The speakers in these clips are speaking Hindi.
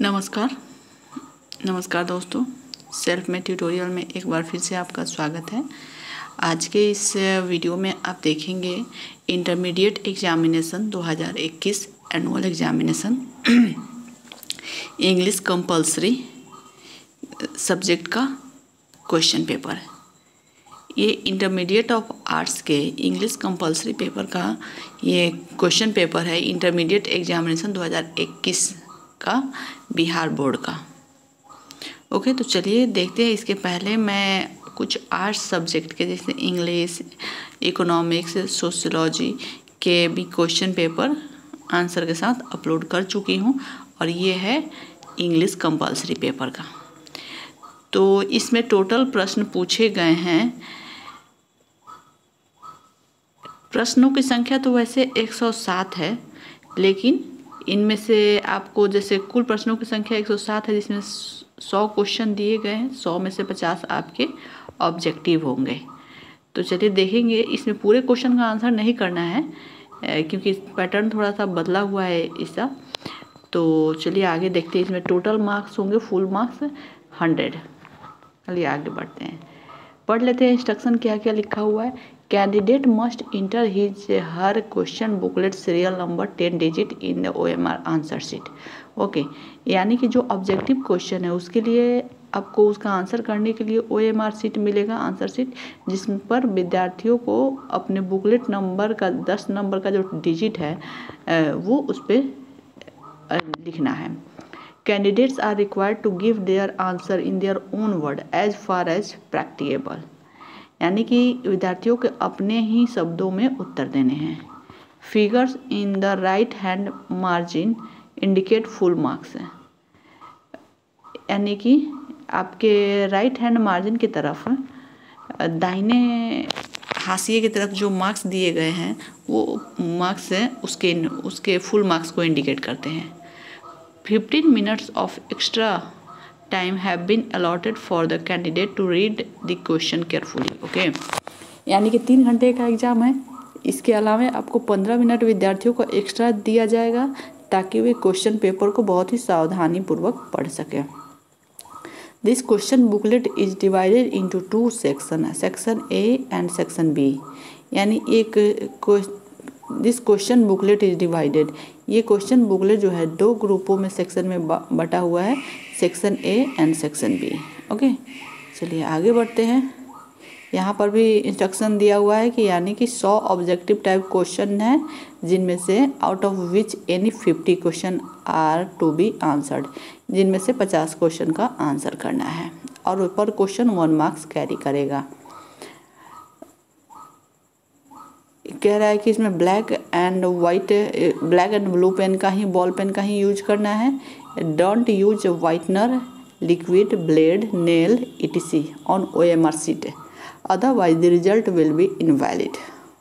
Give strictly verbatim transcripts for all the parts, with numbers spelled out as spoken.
नमस्कार नमस्कार दोस्तों, सेल्फ मेड ट्यूटोरियल में एक बार फिर से आपका स्वागत है। आज के इस वीडियो में आप देखेंगे इंटरमीडिएट एग्जामिनेशन दो हज़ार इक्कीस annual examination English compulsory subject का क्वेश्चन पेपर। ये इंटरमीडिएट ऑफ आर्ट्स के इंग्लिश कंपलसरी पेपर का ये क्वेश्चन पेपर है, इंटरमीडिएट एग्जामिनेशन दो हज़ार इक्कीस का बिहार बोर्ड का। ओके, तो चलिए देखते हैं। इसके पहले मैं कुछ आर्ट्स सब्जेक्ट के जैसे इंग्लिश, इकोनॉमिक्स, सोशियोलॉजी के भी क्वेश्चन पेपर आंसर के साथ अपलोड कर चुकी हूँ और ये है इंग्लिश कंपलसरी पेपर का। तो इसमें टोटल प्रश्न पूछे गए हैं। प्रश्नों की संख्या तो वैसे एक सौ सात है, लेकिन इनमें से आपको जैसे कुल प्रश्नों की संख्या एक सौ सात है, जिसमें सौ क्वेश्चन दिए गए हैं। सौ में से पचास आपके ऑब्जेक्टिव होंगे। तो चलिए देखेंगे। इसमें पूरे क्वेश्चन का आंसर नहीं करना है क्योंकि पैटर्न थोड़ा सा बदला हुआ है इसका। तो चलिए आगे देखते हैं। इसमें टोटल मार्क्स होंगे, फुल मार्क्स हंड्रेड। चलिए आगे बढ़ते हैं, पढ़ लेते हैं इंस्ट्रक्शन क्या क्या लिखा हुआ है। Candidate must enter his her question booklet serial number ten digit in the O M R answer sheet. Okay, यानी कि जो ऑब्जेक्टिव क्वेश्चन है उसके लिए आपको उसका आंसर करने के लिए ओ एम आर शीट मिलेगा, आंसर शीट, जिस पर विद्यार्थियों को अपने बुकलेट नंबर का दस नंबर का जो डिजिट है वो उस पर लिखना है। Candidates are required to give their answer in their own word as far as practicable, यानी कि विद्यार्थियों के अपने ही शब्दों में उत्तर देने हैं। Figures in the right hand margin indicate full marks है, यानी कि आपके राइट हैंड मार्जिन की तरफ दाहिने हाशिए की तरफ जो मार्क्स दिए गए हैं वो मार्क्स हैं उसके उसके फुल मार्क्स को इंडिकेट करते हैं। Fifteen minutes of extra time have been allotted for the candidate to read the question carefully. Okay, यानी कि तीन घंटे का एग्जाम है। इसके अलावा आपको पंद्रह मिनट विद्यार्थियों को एक्स्ट्रा दिया जाएगा ताकि वे क्वेश्चन पेपर को बहुत ही सावधानी पूर्वक पढ़ सकें। This question booklet is divided into two section, section A and section B, यानी एक this question booklet is divided, ये क्वेश्चन बुकलेट जो है दो ग्रुपों में सेक्शन में बटा हुआ है, section A and section B. Okay, चलिए आगे बढ़ते हैं। यहाँ पर भी इंस्ट्रक्शन दिया हुआ है कि यानी कि सौ ऑब्जेक्टिव टाइप क्वेश्चन है, जिनमें से out of which any fifty question are to be answered, जिनमें से पचास क्वेश्चन का आंसर करना है और पर क्वेश्चन वन मार्क्स कैरी करेगा। कह रहा है कि इसमें black and white, black and blue pen का ही, बॉल पेन का ही यूज करना है। Don't use whitener, liquid, blade, nail etc on O M R sheet, otherwise the result will be invalid.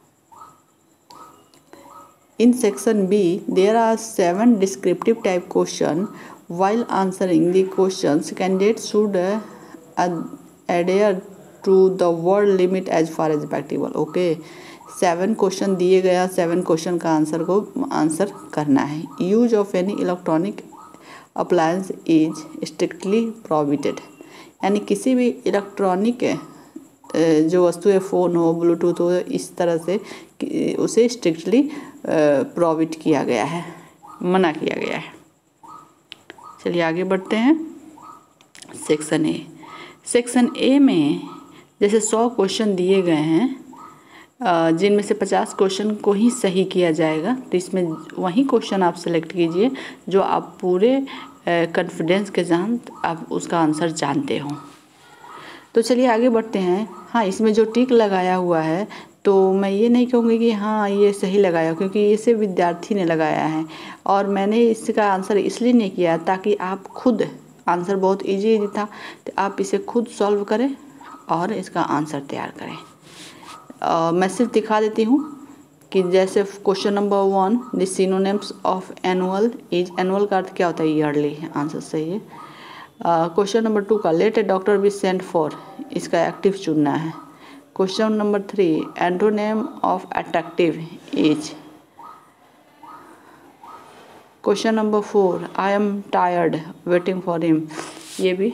In section B, there are seven descriptive type question. While answering the questions, candidates should uh, adhere to the word limit as far as practicable. Okay, seven question दिए गया, सेवन क्वेश्चन का आंसर को आंसर करना है। Use of any electronic appliance is strictly prohibited, यानी किसी भी इलेक्ट्रॉनिक जो वस्तु है, फ़ोन हो, ब्लूटूथ हो, इस तरह से उसे स्ट्रिक्टली प्रोहिबिट किया गया है, मना किया गया है। चलिए आगे बढ़ते हैं। सेक्शन ए, सेक्शन ए में जैसे सौ क्वेश्चन दिए गए हैं, जिनमें से पचास क्वेश्चन को ही सही किया जाएगा। तो इसमें वही क्वेश्चन आप सेलेक्ट कीजिए जो आप पूरे कॉन्फिडेंस के साथ आप उसका आंसर जानते हो। तो चलिए आगे बढ़ते हैं। हाँ, इसमें जो टिक लगाया हुआ है तो मैं ये नहीं कहूँगी कि हाँ ये सही लगाया, क्योंकि इसे विद्यार्थी ने लगाया है और मैंने इसका आंसर इसलिए नहीं किया ताकि आप खुद, आंसर बहुत इजी इजी था, तो आप इसे खुद सॉल्व करें और इसका आंसर तैयार करें। Uh, मैं सिर्फ दिखा देती हूँ कि जैसे question number one, the synonyms of annual is, annual का अर्थ क्या होता है? ईयरली, आंसर सही है। क्वेश्चन नंबर टू का let a doctor be sent for, इसका एक्टिव चुनना है। Question number three, antonym of attractive is. Question number four, I am tired waiting for him, ये भी।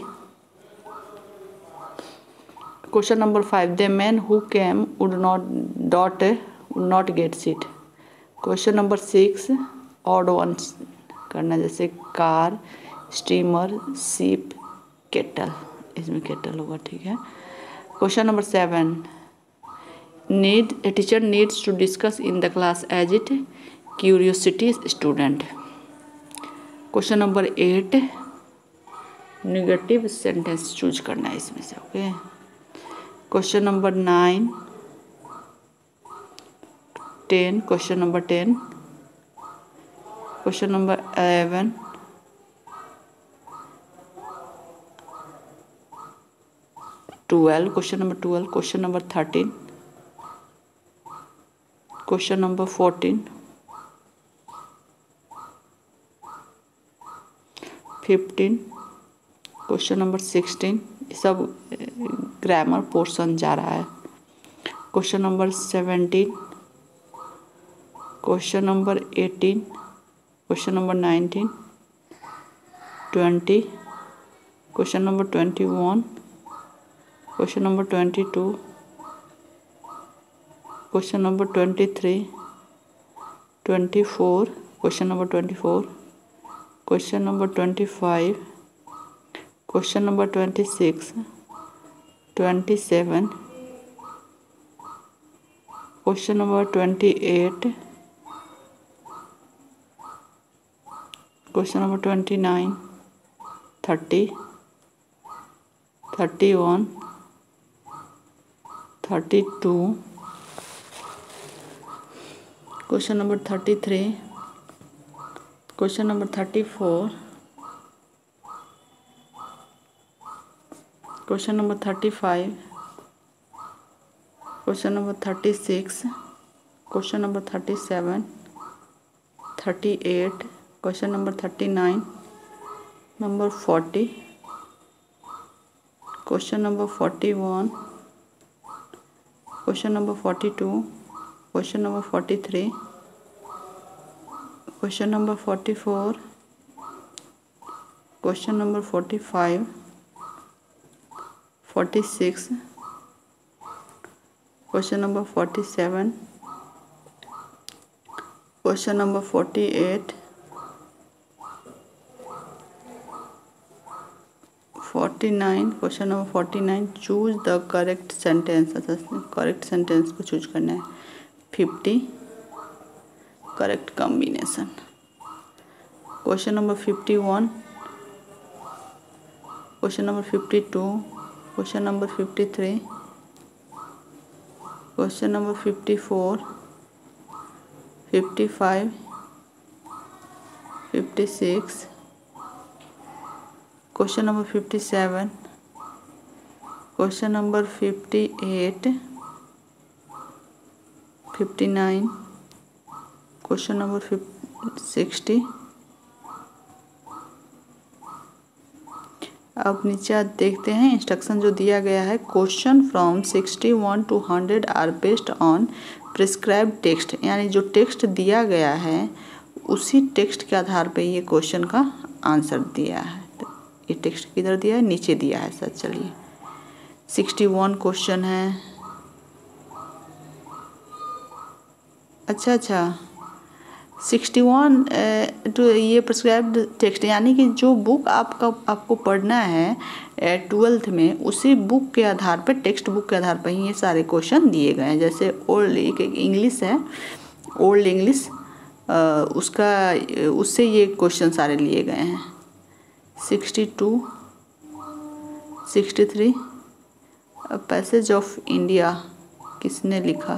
Question number five, the man who came would not dot would not get seat. Question number six, odd ones करना, जैसे कार, स्टीमर, शिप, केटल, इसमें केटल होगा, ठीक है। Question number seven, need a teacher needs to discuss in the class as it curiosity student. Question number eight, negative sentence choose करना है इसमें से, okay. Question number nine, ten, question number ten, question number eleven, twelve, question number twelve, question number thirteen, question number fourteen, fifteen, question number sixteen, सब ग्रामर पोर्शन जा रहा है। Question number seventeen, question number eighteen, question number nineteen, twenty, question number twenty one, question number twenty two, question number twenty three, twenty four, question number twenty four, question number twenty five, question number twenty six, twenty seven, question number twenty eight, question number twenty nine, thirty, thirty one, thirty two, question number thirty three, question number thirty four, question number thirty five, question number thirty six, question number thirty seven, thirty eight, question number thirty nine, number forty, question number forty one, question number forty two, question number forty three, question number forty four, question number forty five, forty six, question number forty seven, question number forty eight, forty nine, question number forty nine, choose the correct sentence, correct sentence को चूज करना है। Fifty, correct combination. Question number fifty one, question number fifty two, question number fifty three, question number fifty four, fifty five, fifty six, question number fifty seven, question number fifty eight, fifty nine, question number sixty. अब नीचे देखते हैं इंस्ट्रक्शन जो दिया गया है। Question from sixty one to hundred are based on prescribe text, यानी जो टेक्स्ट दिया गया है उसी टेक्स्ट के आधार पे ये क्वेश्चन का आंसर दिया है। तो ये टेक्स्ट किधर दिया है, नीचे दिया है सर। चलिए सिक्सटी वन क्वेश्चन है। अच्छा अच्छा सिक्सटी वन तो ये प्रिस्क्राइब्ड टेक्स्ट, यानी कि जो बुक आपका आपको पढ़ना है ट्वेल्थ में, उसी बुक के आधार पर, टेक्स्ट बुक के आधार पर ही ये सारे क्वेश्चन दिए गए हैं। जैसे ओल्ड इंग्लिश है, ओल्ड इंग्लिश, उसका उससे ये क्वेश्चन सारे लिए गए हैं। Sixty two, sixty three, passage of India किसने लिखा?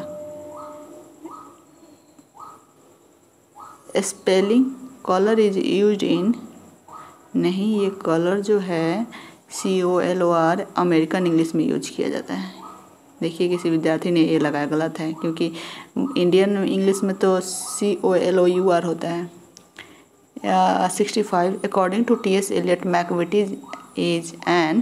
Spelling colour is use in, नहीं, ये कलर जो है C O L O R American English में यूज किया जाता है। देखिए किसी विद्यार्थी ने ये लगाया, गलत है, क्योंकि इंडियन इंग्लिश में तो C O L O U R होता है। Sixty five, according to T S Eliot Macbeth is an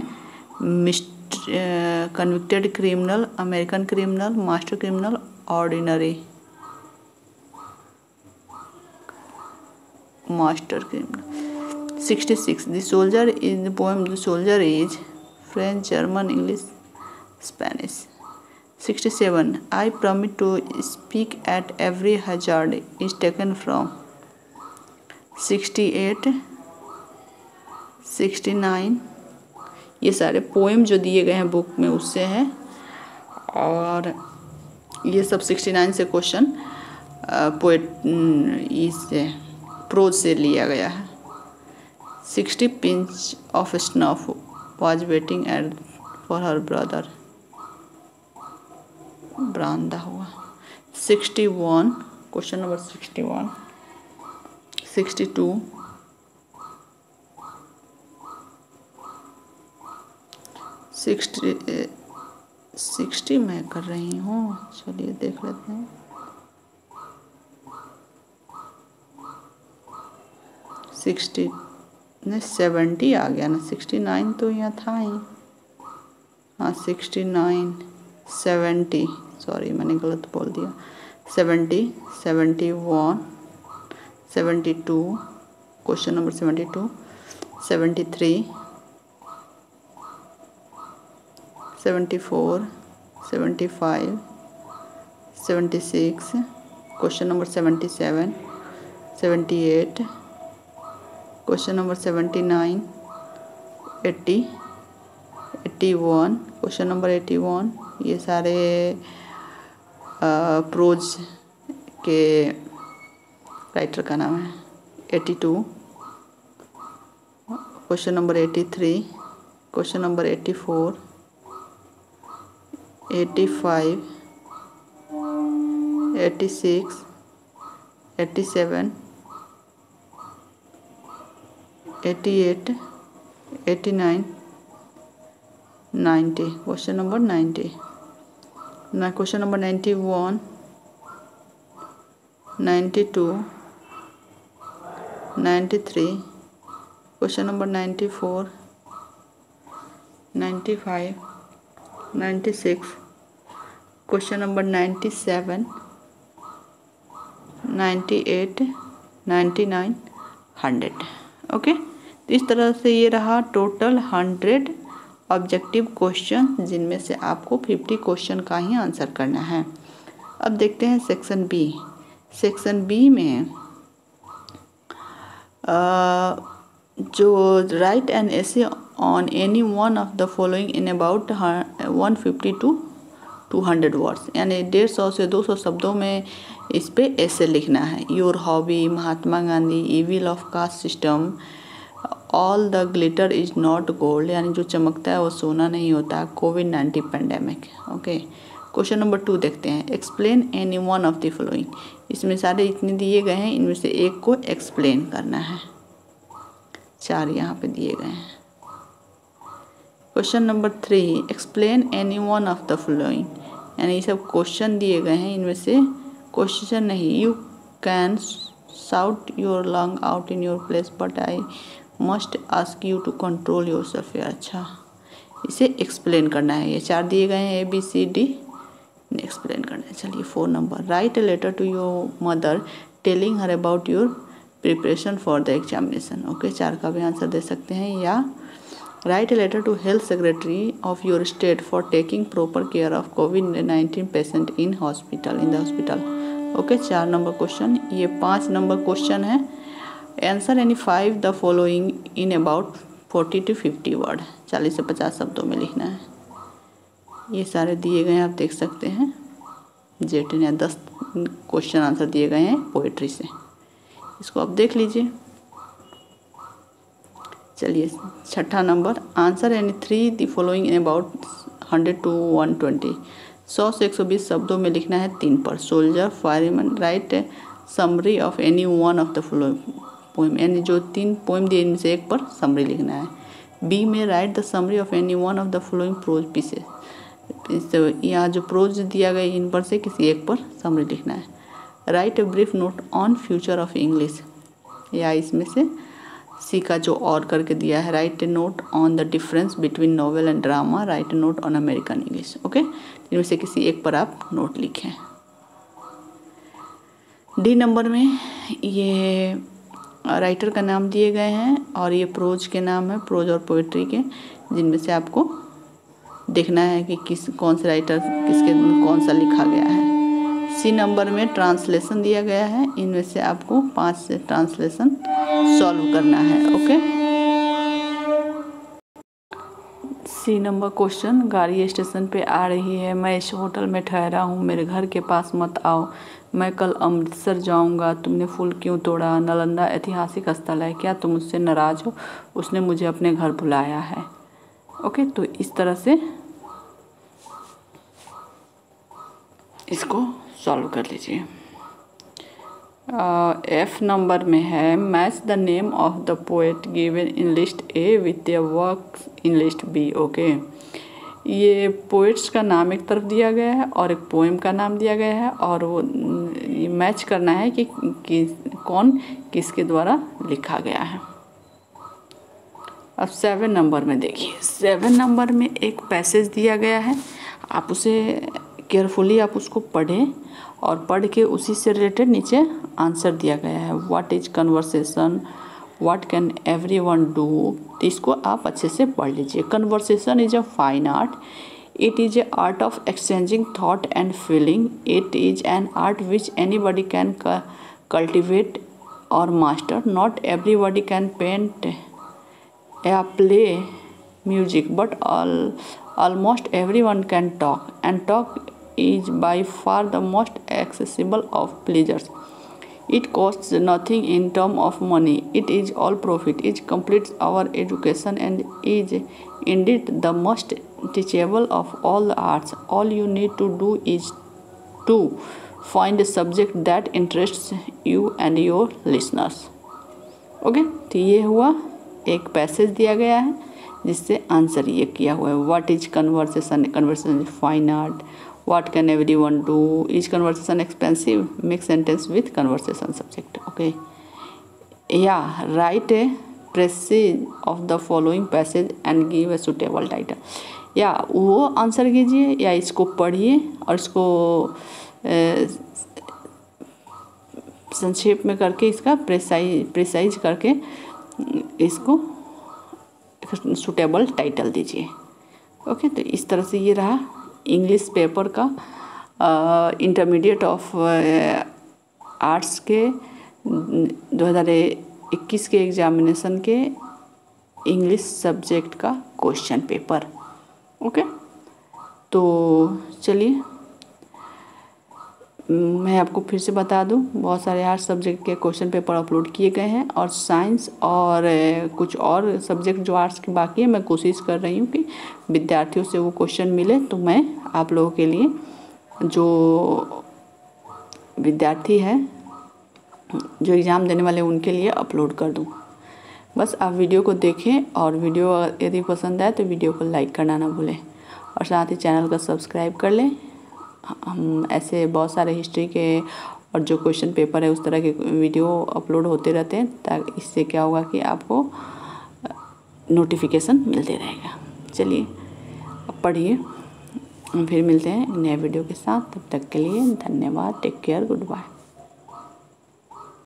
convicted criminal, American criminal, master criminal, ordinary. Master criminal. Sixty six the soldier in the poem the soldier is French, German, English, Spanish. Sixty seven I promise to speak at every hazard is taken from. Sixty eight, sixty nine, ये सारे पोएम जो दिए गए हैं बुक में उससे है, और ये सब सिक्सटी नाइन से क्वेश्चन पोएट इससे प्रोज से लिया गया है। Sixty pinch of snuff was waiting at for her brother, ब्रांदा हुआ। Sixty one, question number sixty one. Sixty two, sixty sixty मैं कर रही हूँ, चलिए देख लेते हैं। सिक्सटी नहीं, सेवेंटी आ गया ना, सिक्सटी नाइन तो यहाँ था ही। हाँ, सिक्सटी नाइन, सेवेंटी, सॉरी मैंने गलत बोल दिया। Seventy, seventy one, seventy two, question number seventy two, seventy three, seventy four, seventy five, seventy six, question number seventy seven, seventy eight, question number seventy nine, eighty, eighty one, question number eighty one. ये सारे प्रोज के राइटर का नाम है। Eighty two, question number eighty three, question number eighty four, eighty five, eighty six, eighty seven, eighty eight, eighty nine, ninety, question number ninety. ना question number ninety one, ninety two, ninety three, question number ninety four, ninety five, ninety six, question number ninety seven, ninety eight, ninety nine, hundred. Okay, तो इस तरह से ये रहा टोटल हंड्रेड ऑब्जेक्टिव क्वेश्चन, जिनमें से आपको फिफ्टी क्वेश्चन का ही आंसर करना है। अब देखते हैं सेक्शन बी। सेक्शन बी में आ, जो write an essay on any one of the following in about one fifty to two hundred words, यानी डेढ़ सौ से दो सौ शब्दों में इस पे ऐसे लिखना है। Your hobby, Mahatma Gandhi, evil of caste system, all the glitter is not gold, यानी जो चमकता है वो सोना नहीं होता, COVID nineteen pandemic. Okay, question number two देखते हैं। Explain any one of the following, इसमें सारे इतने दिए गए हैं, इनमें से एक को एक्सप्लेन करना है। चार यहाँ पे दिए गए हैं। Question number three, explain any one of the following, यानी ये सब क्वेश्चन दिए गए हैं, इनमें से क्वेश्चन नहीं। You can shout your lung out in your place but I must ask you to control yourself. अच्छा, इसे एक्सप्लेन करना है। ये चार दिए गए हैं, A B C D, explain करना है। चलिए four number, write a letter to your mother telling her about your preparation for the examination. Okay, चार का भी आंसर दे सकते हैं। या write a letter to health secretary of your state for taking proper care of COVID nineteen patient in hospital in the hospital. Okay, चार नंबर क्वेश्चन। ये पाँच नंबर क्वेश्चन है। Answer any five the following in about forty to fifty word, चालीस से पचास शब्दों में लिखना है। ये सारे दिए गए हैं, आप देख सकते हैं। जेट ने दस क्वेश्चन आंसर दिए गए हैं पोएट्री से, इसको आप देख लीजिए। चलिए छठा नंबर, answer any three the following in about hundred to one twenty, सौ से एक सौ बीस शब्दों में लिखना है तीन पर। Soldier, fireman, write summary of any one of the following poem, यानी जो तीन पोएम दिए इनसे एक पर समरी लिखना है। बी में write the summary of any one of the following prose pieces, यहाँ जो प्रोज दिया गया इन पर से किसी एक पर समरी लिखना है। Write a brief note on future of English, या इसमें से सी का जो और करके दिया है। Write a note on the difference between novel and drama, write a note on American English. Okay, इनमें से किसी एक पर आप नोट लिखें। डी नंबर में ये राइटर का नाम दिए गए हैं और ये प्रोज के नाम है, प्रोज और पोइट्री के, जिनमें से आपको देखना है कि किस कौन से राइटर किसके कौन सा लिखा गया है। सी नंबर में ट्रांसलेशन दिया गया है, इनमें से आपको पांच से ट्रांसलेशन सॉल्व करना है। ओके, सी नंबर क्वेश्चन, गाड़ी स्टेशन पे आ रही है, मैं इस होटल में ठहरा हूँ, मेरे घर के पास मत आओ, मैं कल अमृतसर जाऊँगा, तुमने फूल क्यों तोड़ा, नालंदा ऐतिहासिक स्थल है, क्या तुम मुझसे नाराज हो, उसने मुझे अपने घर बुलाया है। ओके, तो इस तरह से इसको सॉल्व कर लीजिए। एफ नंबर में है, match the name of the poet given in list A with the works in list B. Okay, ये पोएट्स का नाम एक तरफ दिया गया है और एक पोएम का नाम दिया गया है और वो मैच करना है कि, कि कौन किसके द्वारा लिखा गया है। अब सेवन नंबर में देखिए, सेवन नंबर में एक पैसेज दिया गया है, आप उसे केयरफुली आप उसको पढ़ें और पढ़ के उसी से रिलेटेड नीचे आंसर दिया गया है। What is conversation, what can everyone do, इसको आप अच्छे से पढ़ लीजिए। Conversation is a fine art, it is a art of exchanging thought and feeling, it is an art which anybody can cultivate और master, not everybody can paint या play music, but all almost everyone can talk, and talk is by far the most accessible of pleasures. It costs nothing in terms of money, it is all profit, it completes our education and is indeed the most teachable of all the arts. All you need to do is to find a subject that interests you and your listeners. Okay, तो ये हुआ एक पैसेज दिया गया है जिससे आंसर ये किया हुआ है। What is conversation, conversation is fine art, what can everyone do, is conversation expensive, make sentence with conversation subject. Okay, या write a precis of the following passage and give a suitable title, या वो आंसर कीजिए या इसको पढ़िए और इसको संक्षेप में करके इसका प्रेसाइज प्रेसाइज करके इसको सुटेबल टाइटल दीजिए। ओके, तो इस तरह से ये रहा इंग्लिश पेपर का इंटरमीडिएट ऑफ आर्ट्स के दो हज़ार इक्कीस के एग्जामिनेशन के इंग्लिश सब्जेक्ट का क्वेश्चन पेपर। ओके, तो चलिए मैं आपको फिर से बता दूं, बहुत सारे आर्ट सब्जेक्ट के क्वेश्चन पेपर अपलोड किए गए हैं और साइंस और कुछ और सब्जेक्ट जो आर्ट्स के बाकी है मैं कोशिश कर रही हूं कि विद्यार्थियों से वो क्वेश्चन मिले तो मैं आप लोगों के लिए, जो विद्यार्थी है जो एग्ज़ाम देने वाले उनके लिए अपलोड कर दूं। बस आप वीडियो को देखें और वीडियो यदि पसंद आए तो वीडियो को लाइक करना ना भूलें और साथ ही चैनल को सब्सक्राइब कर लें। हम ऐसे बहुत सारे हिस्ट्री के और जो क्वेश्चन पेपर है उस तरह के वीडियो अपलोड होते रहते हैं, ताकि इससे क्या होगा कि आपको नोटिफिकेशन मिलते रहेगा। चलिए अब पढ़िए, फिर मिलते हैं नए वीडियो के साथ, तब तक के लिए धन्यवाद, टेक केयर, गुड बाय।